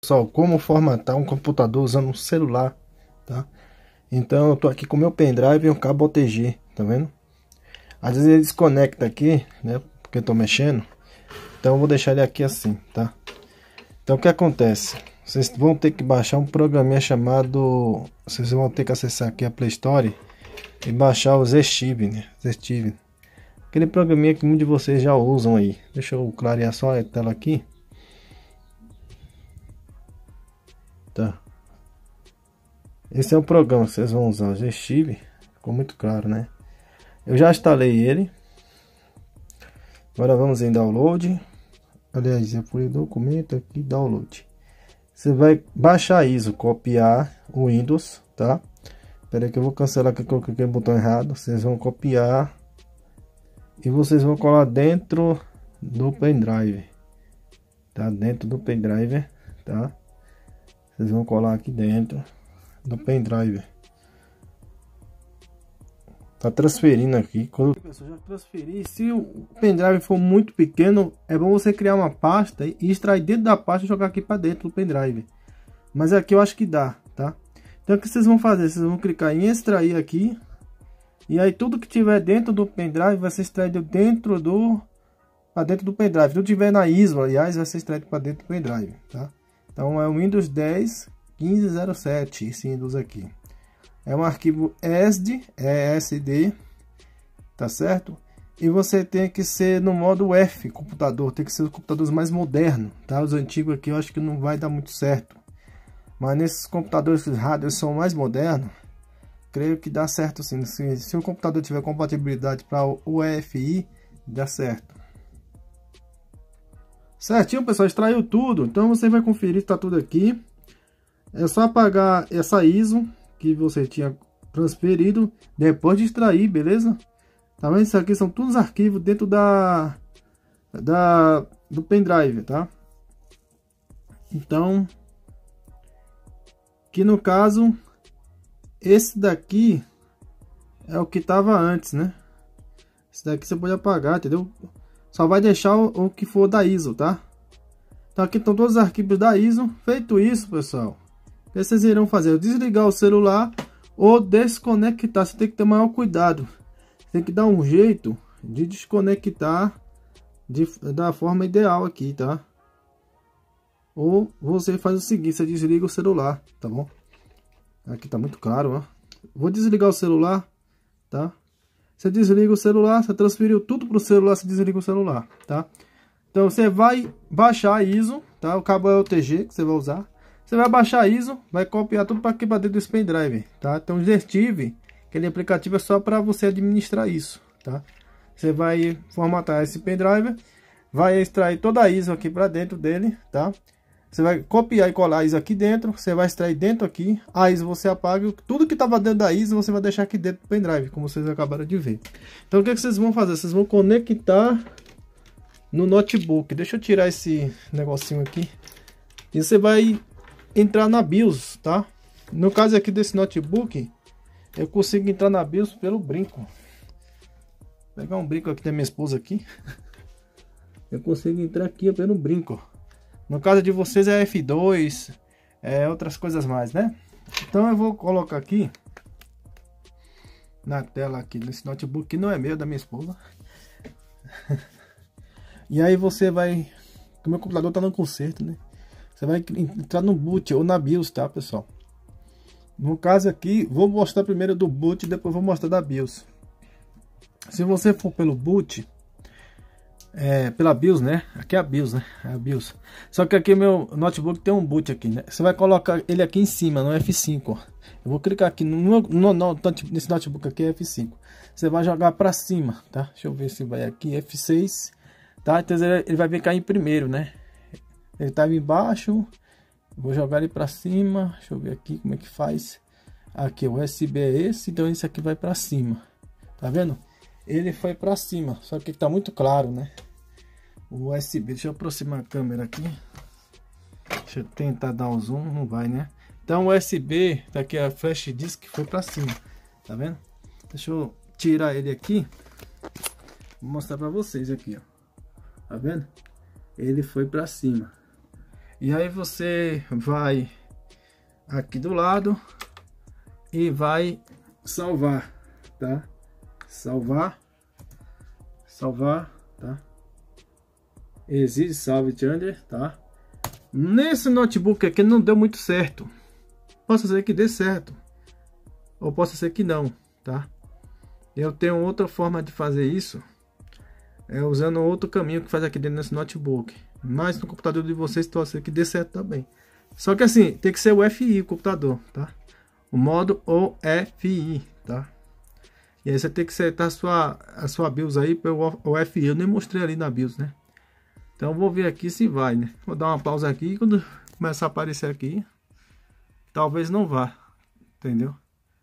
Pessoal, como formatar um computador usando um celular, tá? Então eu tô aqui com o meu pendrive e um cabo OTG, tá vendo? Às vezes ele desconecta aqui, né? Porque eu tô mexendo. Então eu vou deixar ele aqui assim, tá? Então o que acontece? Vocês vão ter que baixar um programinha chamado... Vocês vão ter que acessar aqui a Play Store e baixar o Zestive, né? Zestive. Aquele programinha que muitos de vocês já usam aí. Deixa eu clarear só a tela aqui. Tá. Esse é o programa que vocês vão usar, o Zestive. Ficou muito claro, né? Eu já instalei ele. Agora vamos em download. Aliás, eu fui documento aqui, download. Você vai baixar ISO, copiar o Windows, tá? Espera aí que eu vou cancelar aqui que eu cliquei no botão errado. Vocês vão copiar e vocês vão colar dentro do pendrive, tá? Dentro do pendrive, tá? Vocês vão colar aqui dentro do pendrive. Tá transferindo aqui. Quando eu já transferi, se o pendrive for muito pequeno, é bom você criar uma pasta e extrair dentro da pasta e jogar aqui para dentro do pendrive. Mas aqui eu acho que dá, tá? Então o que vocês vão fazer? Vocês vão clicar em extrair aqui. E aí tudo que tiver dentro do pendrive vai ser extraído dentro do pendrive. Tudo que tiver na ISO, aliás, vai ser extraído para dentro do pendrive, tá? Então é o Windows 10 1507 esse Windows aqui. É um arquivo ESD, tá certo? E você tem que ser no modo F, computador, tem que ser os computadores mais modernos, tá? Os antigos aqui eu acho que não vai dar muito certo. Mas nesses computadores que os hardware são mais modernos, creio que dá certo sim. Se o computador tiver compatibilidade para o EFI, dá certo. Certinho, pessoal, extraiu tudo. Então você vai conferir se tá tudo aqui. É só apagar essa ISO que você tinha transferido depois de extrair, beleza? Tá vendo? Isso aqui são todos os arquivos dentro do pendrive, tá? Então, que no caso, esse daqui é o que tava antes, né? Esse daqui você pode apagar, entendeu? Só vai deixar o que for da ISO, tá? Então aqui estão todos os arquivos da ISO. Feito isso, pessoal, o que vocês irão fazer? Desligar o celular ou desconectar. Você tem que ter maior cuidado. Tem que dar um jeito de desconectar da forma ideal aqui, tá? Ou você faz o seguinte, você desliga o celular, tá bom? Aqui tá muito claro, ó. Vou desligar o celular, tá? Você desliga o celular, você transferiu tudo pro celular, você desliga o celular, tá? Então você vai baixar a ISO, tá? O cabo é OTG que você vai usar. Você vai baixar a ISO, vai copiar tudo para aqui para dentro desse pendrive, tá? Então o Zestive, aquele aplicativo é só para você administrar isso, tá? Você vai formatar esse pendrive, vai extrair toda a ISO aqui para dentro dele, tá? Você vai copiar e colar a ISO aqui dentro, você vai extrair dentro aqui, a ISO você apaga, tudo que estava dentro da ISO você vai deixar aqui dentro do pendrive, como vocês acabaram de ver. Então o que vocês vão fazer? Vocês vão conectar no notebook. Deixa eu tirar esse negocinho aqui. E você vai entrar na BIOS, tá? No caso aqui desse notebook, eu consigo entrar na BIOS pelo brinco. Vou pegar um brinco aqui da minha esposa aqui. Eu consigo entrar aqui pelo brinco. No caso de vocês é F2, outras coisas mais, né? Então eu vou colocar aqui na tela aqui nesse notebook que não é meu, é da minha esposa. E aí você vai, o meu computador tá no conserto, né? Você vai entrar no boot ou na BIOS, tá, pessoal? No caso aqui, vou mostrar primeiro do boot e depois vou mostrar da BIOS. Se você for pelo boot, pela BIOS, né? Aqui é a BIOS, né? É a BIOS. Só que aqui meu notebook tem um boot aqui, né? Você vai colocar ele aqui em cima, no F5, ó. Eu vou clicar aqui nesse notebook aqui é F5. Você vai jogar para cima, tá? Deixa eu ver se vai aqui, F6, tá? Então ele vai ficar em primeiro, né? Ele estava embaixo, vou jogar ele para cima. Deixa eu ver aqui como é que faz. Aqui o USB é esse, então esse aqui vai para cima, tá vendo? Ele foi para cima, só que tá muito claro, né? O USB, deixa eu aproximar a câmera aqui. Deixa eu tentar dar um zoom, não vai, né? Então o USB, tá aqui a flash disk foi para cima, tá vendo? Deixa eu tirar ele aqui, vou mostrar para vocês aqui, ó. Tá vendo? Ele foi para cima. E aí você vai aqui do lado e vai salvar, tá? Salvar, tá? Exige salve under, tá? Nesse notebook aqui não deu muito certo. Posso ser que dê certo, ou possa ser que não, tá? Eu tenho outra forma de fazer isso, usando outro caminho que faz aqui dentro desse notebook. Mas no computador de vocês pode ser que dê certo também. Só que assim, tem que ser o FI o computador, tá? O modo OFI, tá? E aí você tem que setar a sua BIOS aí pelo OFI. Eu nem mostrei ali na BIOS, né? Então vou ver aqui se vai, né? Vou dar uma pausa aqui e quando começar a aparecer aqui, talvez não vá, entendeu?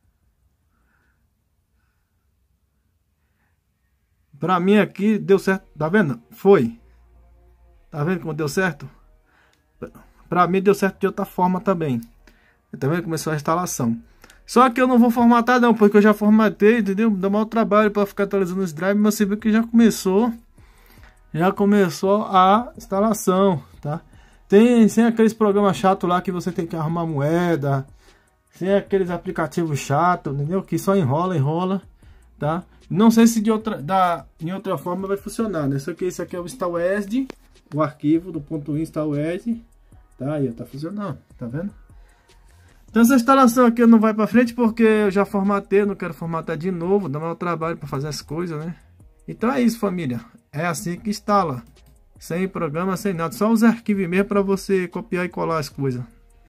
Pra mim aqui deu certo, tá vendo? Foi. Tá vendo como deu certo? Pra mim deu certo de outra forma também. Tá vendo? Começou a instalação. Só que eu não vou formatar não, porque eu já formatei, entendeu? Dá mau trabalho pra ficar atualizando os drives, mas você viu que já começou a instalação, tá? Sem aqueles programas chatos lá que você tem que arrumar moeda, sem aqueles aplicativos chatos, entendeu? Que só enrola, tá? Não sei se em outra forma vai funcionar, né? Esse aqui é o installed, o arquivo do .installed, tá? Aí tá funcionando, tá vendo? Então essa instalação aqui não vai para frente porque eu já formatei, não quero formatar de novo, dá mau trabalho para fazer as coisas, né? Então é isso, família. É assim que instala. Sem programa, sem nada. Só os arquivos mesmo para você copiar e colar as coisas.